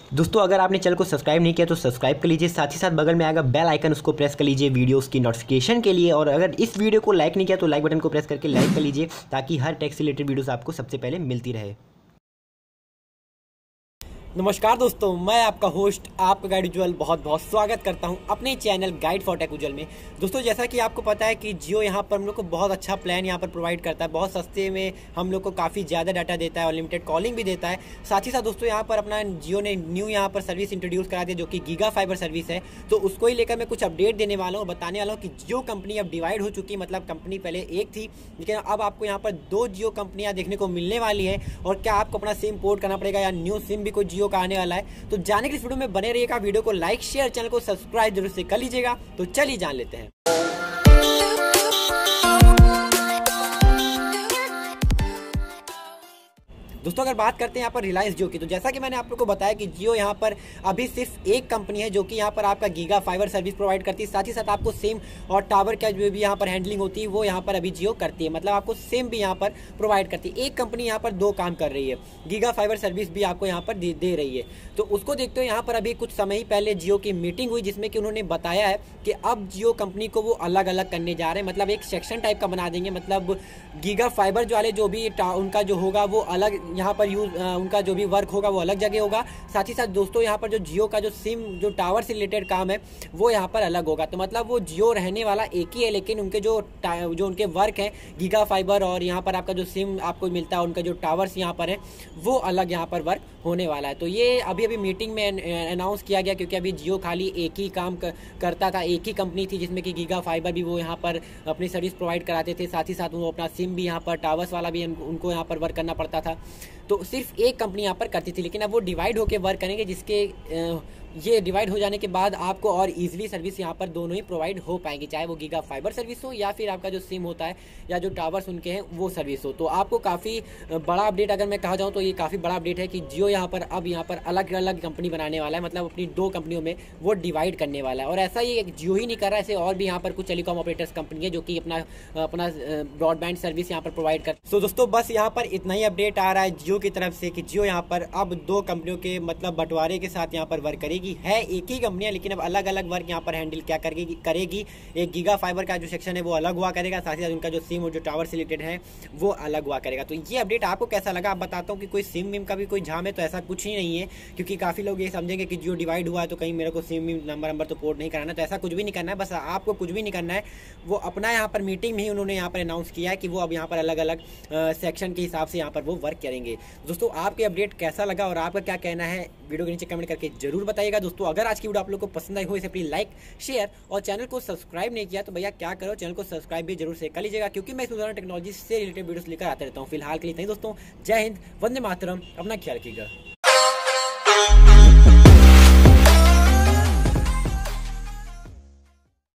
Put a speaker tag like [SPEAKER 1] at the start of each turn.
[SPEAKER 1] दोस्तों अगर आपने चैनल को सब्सक्राइब नहीं किया तो सब्सक्राइब कर लीजिए, साथ ही साथ बगल में आएगा बेल आइकन, उसको प्रेस कर लीजिए वीडियोस की नोटिफिकेशन के लिए। और अगर इस वीडियो को लाइक नहीं किया तो लाइक बटन को प्रेस करके लाइक कर लीजिए, ताकि हर टेक से रिलेटेड वीडियोस आपको सबसे पहले मिलती रहे।
[SPEAKER 2] नमस्कार दोस्तों, मैं आपका होस्ट आपका गाइड उज्जवल बहुत बहुत स्वागत करता हूं अपने channel guide for tech Ujjwal में। दोस्तों जैसा कि आपको पता है कि जियो यहां पर हम लोग को बहुत अच्छा प्लान यहां पर प्रोवाइड करता है, बहुत सस्ते में हम लोग को काफ़ी ज़्यादा डाटा देता है और लिमिटेड कॉलिंग भी देता है। साथ ही साथ दोस्तों यहां पर अपना जियो ने न्यू यहां पर सर्विस इंट्रोड्यूस करा दिया जो कि गीगा फाइबर सर्विस है। तो उसको ही लेकर मैं कुछ अपडेट देने वाला हूँ और बताने वाला हूँ कि जियो कंपनी अब डिवाइड हो चुकी है। मतलब कंपनी पहले एक थी, लेकिन अब आपको यहाँ पर दो जियो कंपनियाँ देखने को मिलने वाली है। और क्या आपको अपना सिम पोर्ट करना पड़ेगा या न्यू सिम भी कोई जियो का आने वाला है, तो जानने के इस वीडियो में बने रहिएगा। वीडियो को लाइक शेयर, चैनल को सब्सक्राइब जरूर से कर लीजिएगा। तो चलिए जान लेते हैं। दोस्तों अगर बात करते हैं यहाँ पर रिलायंस जियो की, तो जैसा कि मैंने आप लोग को बताया कि जियो यहाँ पर अभी सिर्फ एक कंपनी है जो कि यहाँ पर आपका गीगा फाइबर सर्विस प्रोवाइड करती है। साथ ही साथ आपको सिम और टावर का जो भी यहाँ पर हैंडलिंग होती है वो यहाँ पर अभी जियो करती है। मतलब आपको सिम भी यहाँ पर प्रोवाइड करती है। एक कंपनी यहाँ पर दो काम कर रही है, गीगा फाइबर सर्विस भी आपको यहाँ पर दे रही है। तो उसको देखते हुए यहाँ पर अभी कुछ समय ही पहले जियो की मीटिंग हुई, जिसमें कि उन्होंने बताया है कि अब जियो कंपनी को वो अलग अलग करने जा रहे हैं। मतलब एक सेक्शन टाइप का बना देंगे। मतलब गीगा फाइबर जो वाले जो भी उनका जो होगा वो अलग यहाँ पर उनका जो भी वर्क होगा वो अलग जगह होगा। साथ ही साथ दोस्तों यहाँ पर जो जियो का जो सिम जो टावर से रिलेटेड काम है वो यहाँ पर अलग होगा। तो मतलब वो जियो रहने वाला एक ही है, लेकिन उनके जो उनके वर्क है गीगा फाइबर और यहाँ पर आपका जो सिम आपको मिलता है उनका जो टावर्स यहाँ पर है वो अलग यहाँ पर वर्क होने वाला है। तो ये अभी मीटिंग में अनाउंस किया गया, क्योंकि अभी जियो खाली एक ही काम करता था, एक ही कंपनी थी जिसमें कि गीगा फाइबर भी वो यहाँ पर अपनी सर्विस प्रोवाइड कराते थे। साथ ही साथ वो अपना सिम भी यहाँ पर टावर्स वाला भी उनको यहाँ पर वर्क करना पड़ता था। तो सिर्फ एक कंपनी यहाँ पर करती थी, लेकिन अब वो डिवाइड होकर वर्क करेंगे, जिसके ये डिवाइड हो जाने के बाद आपको और इजीली सर्विस यहाँ पर दोनों ही प्रोवाइड हो पाएंगी, चाहे वो गीगा फाइबर सर्विस हो या फिर आपका जो सिम होता है या जो टावर्स उनके हैं वो सर्विस हो। तो आपको काफ़ी बड़ा अपडेट अगर मैं कहा जाऊँ तो ये काफ़ी बड़ा अपडेट है कि जियो यहाँ पर अब यहाँ पर अलग अलग कंपनी बनाने वाला है। मतलब अपनी दो कंपनियों में वो डिवाइड करने वाला है। और ऐसा ही जियो ही नहीं कर रहा है, ऐसे और भी यहाँ पर कुछ टेलीकॉम ऑपरेटर्स कंपनी है जो कि अपना ब्रॉडबैंड सर्विस यहाँ पर प्रोवाइड कर। सो दोस्तों बस यहाँ पर इतना ही अपडेट आ रहा है जियो की तरफ से कि जियो यहाँ पर अब दो कंपनियों के मतलब बंटवारे के साथ यहाँ पर वर्क करेगी। है एक ही कंपनियां, लेकिन अब अलग अलग वर्क यहाँ पर हैंडल क्या करेगी। एक गीगा फाइबर का जो सेक्शन है वो अलग हुआ करेगा, साथ ही साथ उनका जो सिम और जो टावर से रिलेटेड है वो अलग हुआ करेगा। तो ये अपडेट आपको कैसा लगा आप बताता हूँ कि कोई सिम विम का भी कोई झाम है तो ऐसा कुछ ही नहीं है, क्योंकि काफ़ी लोग ये समझेंगे कि जियो डिवाइड हुआ है तो कहीं मेरे को सिम नंबर तो पोर्ट नहीं कराना। तो ऐसा कुछ भी नहीं करना है, बस आपको कुछ भी नहीं करना है। वो अपना यहाँ पर मीटिंग में ही उन्होंने यहाँ पर अनाउंस किया है कि वो अब यहाँ पर अलग अलग सेक्शन के हिसाब से यहाँ पर वो वर्क करेंगे। दोस्तों आपके अपडेट कैसा लगा और आपका क्या कहना है वीडियो के नीचे कमेंट करके जरूर बताइएगा। दोस्तों अगर आज की वीडियो आप लोग को पसंद आई हो इसे प्लीज लाइक शेयर और चैनल को सब्सक्राइब नहीं किया तो भैया क्या करो, चैनल को सब्सक्राइब भी जरूर से कर लीजिएगा, क्योंकि मैं इस टेक्नोलॉजी से रिलेटेड वीडियोस लेकर आते रहता हूँ। फिलहाल के लिए नहीं दोस्तों, जय हिंद, वंदे मातरम, अपना ख्याल रखिएगा।